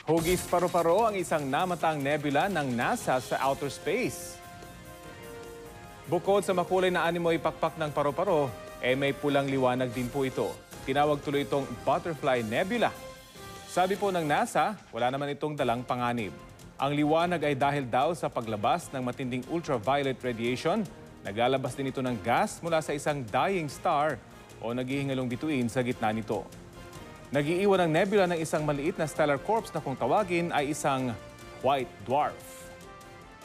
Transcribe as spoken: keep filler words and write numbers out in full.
Hugis paru-paro ang isang namatang nebula ng NASA sa outer space. Bukod sa makulay na animoy pakpak ng paru-paro, eh may pulang liwanag din po ito. Tinawag tuloy itong Butterfly Nebula. Sabi po ng NASA, wala naman itong dalang panganib. Ang liwanag ay dahil daw sa paglabas ng matinding ultraviolet radiation. Naglalabas din ito ng gas mula sa isang dying star o naghihingalong bituin sa gitna nito. Nag-iiwan ng nebula ng isang maliit na stellar corpse na kung tawagin ay isang white dwarf.